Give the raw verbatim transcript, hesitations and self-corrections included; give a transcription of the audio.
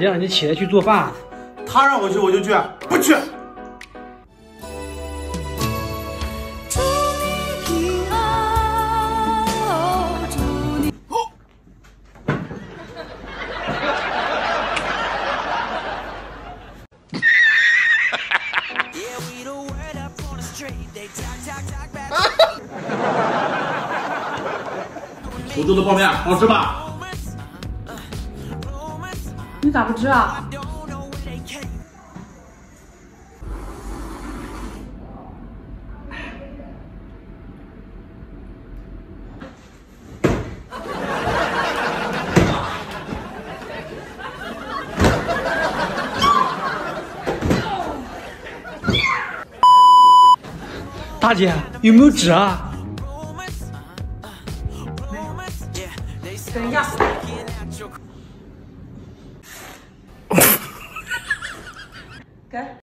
姐让你起来去做饭。 他让我去我就去，不去。 祝你平安，哦，祝你。 我做的泡面好吃吧？ 你咋不吃啊？ 大姐有没有纸啊？ 等一下。给。